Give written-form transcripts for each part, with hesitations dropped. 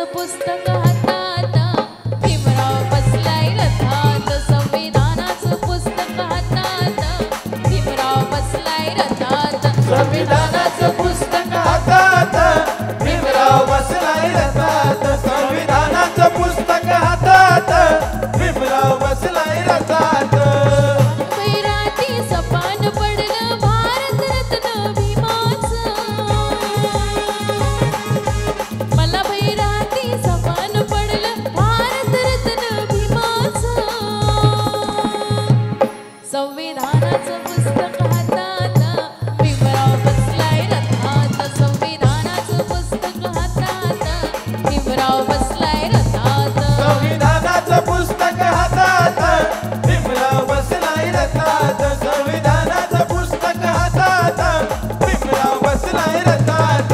पुस्तक हातात भीमराव बसलाय रथात संविधानाचं पुस्तक हातात भीमराव बसलाय रथात संविधानाचं पुस्तक हातात भीमराव बसलाय रथात संविधानाचं पुस्तक हातात भीमराव बसलाय रथात वैराती सपान पडलं भारतरत्न भीमाचं मला वैराती सपान पडलं भारतरत्न भीमाचं संविधानाचं पुस्तक हातात भीमराव बसलाय रथात संविधानाचं पुस्तक हातात भीमराव बसलाय रथात संविधानाचं पुस्तक हातात भीमराव बसलाय रथात संविधानाचं पुस्तक हातात भीमराव बसलाय रथात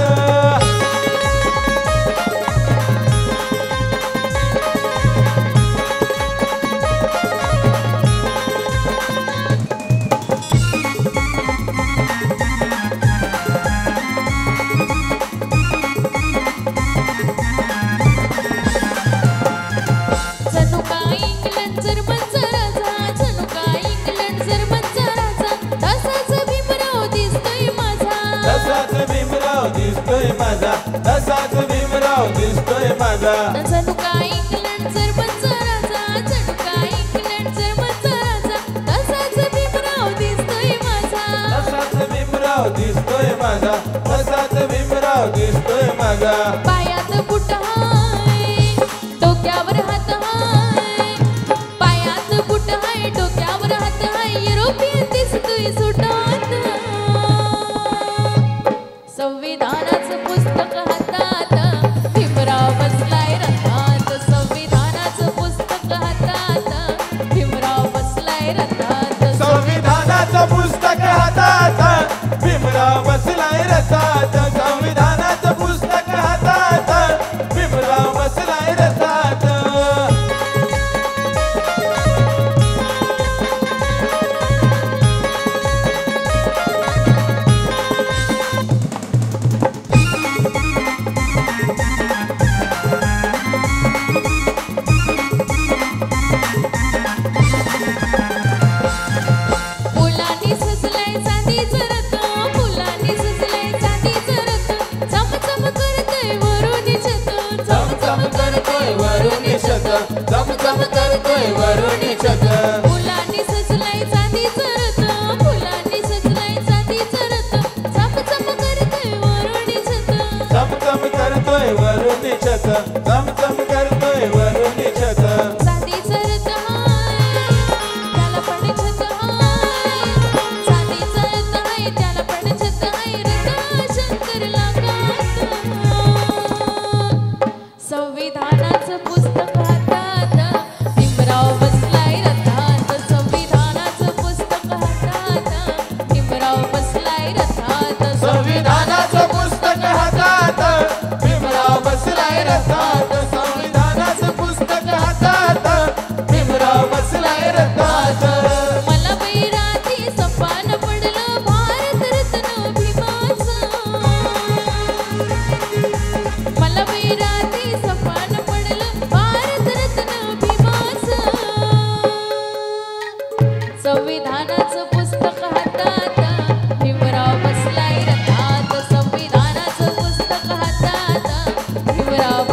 जणू काय इंग्लंड जर्मनचा राजा जणू काय इंग्लंड जर्मनचा राजा तसाच भीमराव दिसतोय माझा तसाच भीमराव दिसतोय माझा तसाच भीमराव दिसतोय माझा जणू काय इंग्लंड जर्मनचा राजा जणू काय इंग्लंड जर्मनचा राजा तसाच भीमराव दिसतोय माझा तसाच भीमराव दिसतोय माझा तसाच भीमराव दिसतोय माझा पायात बुट हाय डोक्यावर हात हाय पायात बुट हाय डोक्यावर हात हाय युरोपियन दिसतोय सुटात संविधानाचं पुस्तक हातात भीमराव बसलाय रथात संविधानाचं पुस्तक हातात भीमराव बसलाय रथात संविधानाचं पुस्तक हातात भीमराव बसलाय रथात संविधानाचं पुस्तक हातात भीमराव बसलाय रथात मुलांनी सजलंय चांदीचं रथ मुलांनी सजलंय चांदीचं रथ चमचम करतोय वरून छत चमचम करतोय वरून छत चमचम करतोय वरून छत मुलांनी सजलंय चांदीचं रथ मुलांनी सजलंय चांदीचं रथ चमचम करतोय वरून छत चमचम करतोय वरून छत चमचम करतोय वरून छत चांदीचं रथ हाय त्याला पण छत हाय चांदीचं रथ हाय त्याला पण छत हाय रथ शंकर लागात संविधानाचं पुस्तक हातात भीमराव बसलाय रथात संविधानाचं पुस्तक हातात भीमराव बसलाय रथात संविधानाचं पुस्तक हातात भीमराव बसलाय रथात संविधानाचं पुस्तक हातात भीमराव बसलाय रथात मला वैराती सपान पडलं भारतरत्न भीमाचं मला वैराती सपान पडलं भारतरत्न भीमाचं संविधानाचं पुस्तक हातात भीमराव बसलाय रथात संविधानाचं पुस्तक हातात भीमराव